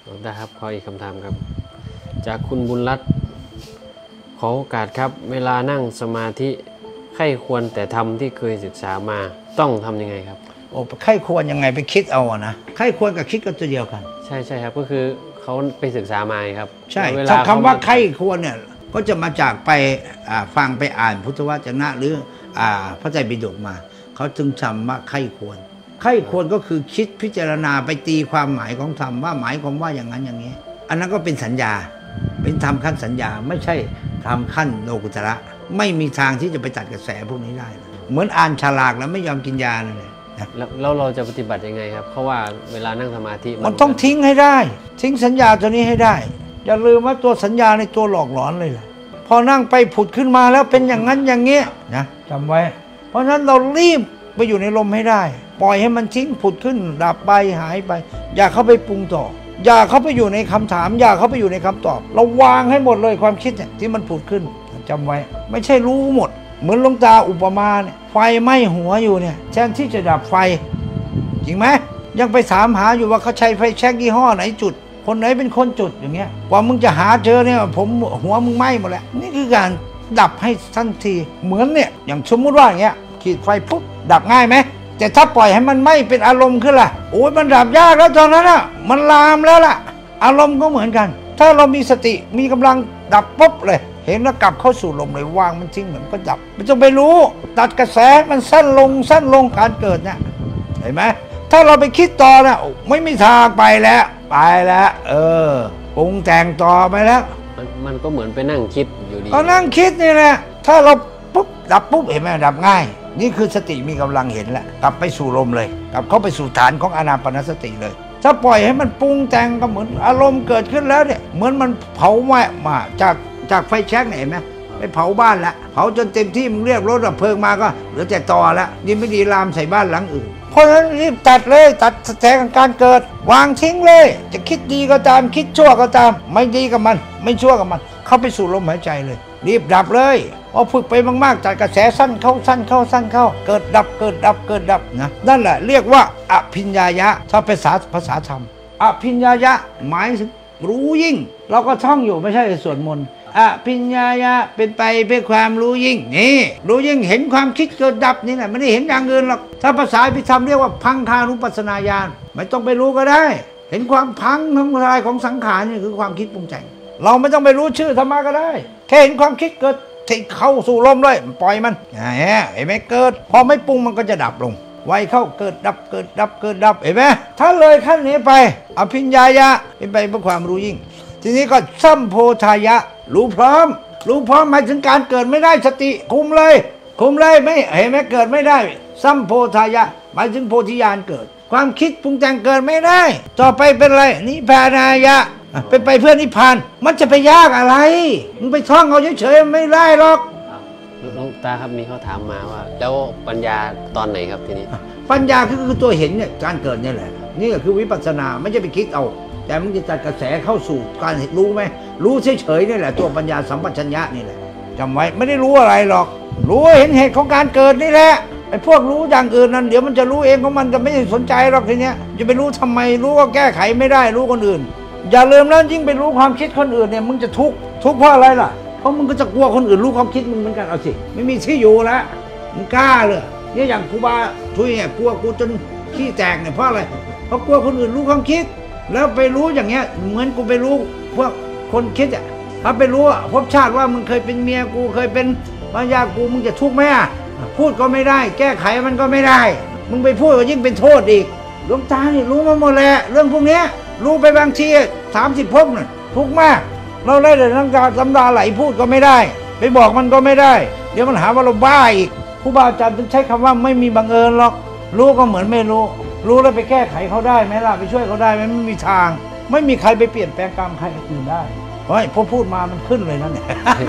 ได้ครับขออีกคำถามครับจากคุณบุญรัตน์ขอโอกาสครับเวลานั่งสมาธิใครควรแต่ทำที่เคยศึกษามาต้องทำยังไงครับโอ้ใครควรยังไงไปคิดเอานะใครควรกับคิดก็ตัวเดียวกันใช่ครับก็คือเขาไปศึกษามาครับใช่ถ้าคำว่าใครควรเนี่ยก็จะมาจากไปฟังไปอ่านพุทธวจนะหรือพระไตรปิฎกมาเขาจึงจำว่าใครควรใครควรก็คือคิดพิจารณาไปตีความหมายของธรรมว่าหมายความว่าอย่างนั้นอย่างนี้อันนั้นก็เป็นสัญญาเป็นธรรมขั้นสัญญาไม่ใช่ธรรมขั้นโลกุตระไม่มีทางที่จะไปตัดกระแสพวกนี้ได้เหมือนอ่านฉลากแล้วไม่ยอมกินยาเลยแล้วเราจะปฏิบัติยังไงครับเพราะว่าเวลานั่งสมาธิมันต้องทิ้งให้ได้ทิ้งสัญญาตัวนี้ให้ได้อย่าลืมว่าตัวสัญญาในตัวหลอกหลอนเลยล่ะพอนั่งไปผุดขึ้นมาแล้วเป็นอย่างนั้นอย่างเงี้ยนะจำไว้เพราะฉะนั้นเรารีบไปอยู่ในลมให้ได้ปล่อยให้มันทิ้งผุดขึ้นดับไปหายไปอย่าเข้าไปปรุงต่ออย่าเข้าไปอยู่ในคำถามอย่าเข้าไปอยู่ในคำตอบเราวางให้หมดเลยความคิดเนี่ยที่มันผุดขึ้นจำไว้ไม่ใช่รู้หมดเหมือนหลวงตาอุปมาเนี่ยไฟไหม้หัวอยู่เนี่ยแทนที่จะดับไฟจริงไหมยังไปถามหาอยู่ว่าเขาใช้ไฟแช็กยี่ห้อไหนจุดคนไหนเป็นคนจุดอย่างเงี้ยกว่ามึงจะหาเจอเนี่ยผมหัวมึงไหม้หมดแล้วนี่คือการดับให้ทันทีเหมือนเนี่ยอย่างสมมุติว่าอย่างเงี้ยขีดไฟปุ๊บดับง่ายไหมแต่ถ้าปล่อยให้มันไหม้เป็นอารมณ์ขึ้นล่ะโอ้ยมันดับยากแล้วตอนนั้นอ่ะมันลามแล้วล่ะอารมณ์ก็เหมือนกันถ้าเรามีสติมีกำลังดับปุ๊บเลยเห็นแล้วกลับเข้าสู่ลมเลยวางมันทิ้งเหมือนก็ดับไม่ต้องไปรู้ตัดกระแสมันสั้นลงการเกิดเนี่ยเห็นไหมถ้าเราไปคิดต่อนะไม่มีทางไปแล้วปรุงแต่งต่อไปแล้วมันก็เหมือนไปนั่งคิดอยู่ดีก็นั่งคิดนี่แหละถ้าเราปุ๊บดับปุ๊บเห็นไหมดับง่ายนี่คือสติมีกำลังเห็นแล้วกลับไปสู่ลมเลยกลับเข้าไปสู่ฐานของอานาปานสติเลยถ้าปล่อยให้มันปรุงแต่งก็เหมือนอารมณ์เกิดขึ้นแล้วเนี่ยเหมือนมันเผาไหม้มาจากไฟแช็กเห็นไหมไปเผาบ้านแล้วเผาจนเต็มที่มึงเรียกรถดับเพลิงมาก็เหลือแต่ตอแล้วยิ่งไม่ดีลามใส่บ้านหลังอื่นเพราะฉะนั้นรีบตัดเลยตัดแสงการเกิดวางทิ้งเลยจะคิดดีก็ตามคิดชั่วก็ตามไม่ดีกับมันไม่ชั่วกับมันเข้าไปสู่ลมหายใจเลยรีบดับเลยพอฝึกไปมากๆตัดกระแสสั้นเข้าเกิดดับนะนั่นแหละเรียกว่าอภิญญายะถ้าภาษาธรรมอภิญญายะหมายถึงรู้ยิ่งเราก็ท่องอยู่ไม่ใช่สวดมนต์อภิญญายะเป็นไปเพื่อความรู้ยิ่งนี่รู้ยิ่งเห็นความคิดเกิดดับนี่แหละไม่ได้เห็นอย่างอื่นหรอกถ้าภาษาอภิธรรมเรียกว่าพังคานุปัสสนาญาณไม่ต้องไปรู้ก็ได้เห็นความพังทั้งทลายของสังขารนี่คือความคิดปรุงแต่งเราไม่ต้องไปรู้ชื่อธรรมะก็ได้แค่เห็นความคิดเกิดที่เข้าสู่ลมเลยปล่อยมันเห็นไหมเกิดพอไม่ปรุงมันก็จะดับลงไวเข้าเกิดดับเห็นไหมถ้าเลยขั้นนี้ไปอภิญญายะเป็นไปเพื่อความรู้ยิ่งทีนี้ก็สัมโพธายะรู้พร้อมหมายถึงการเกิดไม่ได้สติคุมเลยไม่เห็นไหมเกิดไม่ได้สัมโพธายะหมายถึงโพธิญาณเกิดความคิดปรุงแต่งเกิดไม่ได้ต่อไปเป็นอะไรนิพพานายะเป็นไปเพื่อนิพพานมันจะไปยากอะไรมึงไปท่องเอาเฉยๆไม่ได้หรอกหลวงตาครับมีเขาถามมาว่าแล้วปัญญาตอนไหนครับทีนี้ปัญญาคือตัวเห็นเนี่ยการเกิดนี่แหละนี่ก็คือวิปัสสนาไม่ใช่ไปคิดเอาแต่มึงจะจัดกระแสเข้าสู่การเห็นรู้ไหมรู้เฉยๆนี่แหละตัวปัญญาสัมปชัญญะนี่แหละจำไว้ไม่ได้รู้อะไรหรอกรู้เห็นเหตุของการเกิดนี่แหละไอ้พวกรู้อย่างอื่นนั้นเดี๋ยวมันจะรู้เองของมันจะไม่สนใจหรอกทีเนี้ยจะไปรู้ทำไมรู้ก็แก้ไขไม่ได้รู้คนอื่นอย่าลืมแล้วยิ่งไปรู้ความคิดคนอื่นเนี่ยมึงจะทุกข์เพราะอะไรล่ะเพราะมึงก็จะกลัวคนอื่นรู้ความคิดมึงเหมือนกันเอาสิไม่มีที่อยู่แล้วมึงกล้าเลยเนี่ยอย่างครูบาทุยเนี่ยกลัวกูจนขี้แตกเนี่ยเพราะอะไรเพราะกลัวคนอื่นรู้ความคิดแล้วไปรู้อย่างเงี้ยเหมือนกูไปรู้พวกคนคิดอ่ะถ้าไปรู้ภพชาติว่ามึงเคยเป็นเมียกูเคยเป็นภรรยากูมึงจะทุกข์ไหมอ่ะพูดก็ไม่ได้แก้ไขมันก็ไม่ได้มึงไปพูดก็ยิ่งเป็นโทษอีกหลวงตานี่รู้มาหมดแหละเรื่องพวกเนี้ยรู้ไปบางที30 ภพน่ะทุกข์มากเราได้แต่น้ำตาไหลพูดก็ไม่ได้ไปบอกมันก็ไม่ได้เดี๋ยวมันหาว่าเราบ้าอีกครูบาอาจารย์ถึงใช้คำว่าไม่มีบังเอิญหรอกรู้ก็เหมือนไม่รู้แล้วไปแก้ไขเขาได้ไหมล่ะไปช่วยเขาได้ไหมไม่มีทางไม่มีใครไปเปลี่ยนแปลงกรรมใครอื่นได้เฮ้ยพอพูดมามันขึ้นเลยนั่นเนี่ย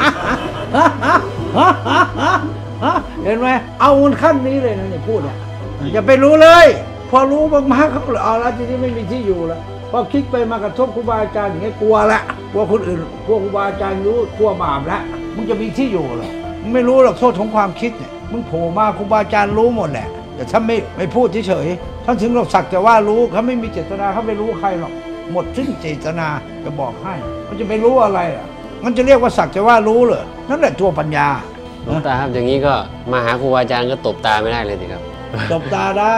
เห็นไหมเอามันขั้นนี้เลยนะเนี่ยพูดเนี่ยอย่าไปรู้เลยพอรู้มากๆเขาเลยเอาแล้วทีนี้ไม่มีที่อยู่แล้วพอคิดไปมากระทบครูบาอาจารย์อย่างนี้กลัวละกลัวคนอื่นกลัวครูบาอาจารย์รู้กลัวบาปละมึงจะมีที่อยู่หรอมึงไม่รู้หรอกโทษของความคิดเนี่ยมึงโผล่มาครูบาอาจารย์รู้หมดแหละแต่ถ้าไม่พูดเฉยๆท่านถึงเราสักแต่ว่ารู้เขาไม่มีเจตนาเขาไม่รู้ใครหรอกหมดสิ้นเจตนาจะบอกให้ มันจะไปรู้อะไรอ่ะมันจะเรียกว่าสักแต่ว่ารู้เหรอนั่นแหละตัวปัญญาหลวงตาครับอย่างนี้ก็มาหาครูอาจารย์ก็ตบตาไม่ได้เลยสิครับตบตาได้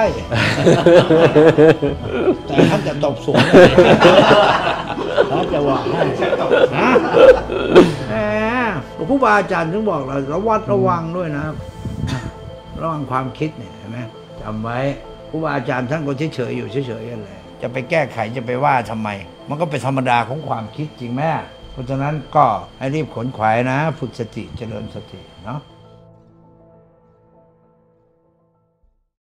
แต่ท่านจะตบสวนท่านจะว่าให้นะแหมครูบาอาจารย์ถึงบอกเราระวัดระวังด้วยนะระวังความคิดเนี่ยเห็นไหมจำไว้ครูบาอาจารย์ท่านก็เฉยๆอยู่เฉยๆกันเลยจะไปแก้ไขจะไปว่าทำไม มันก็เป็นธรรมดาของความคิดจริงไหมเพราะฉะนั้นก็ให้รีบขนขวายนะฝึกสติเจริญสติเนาะ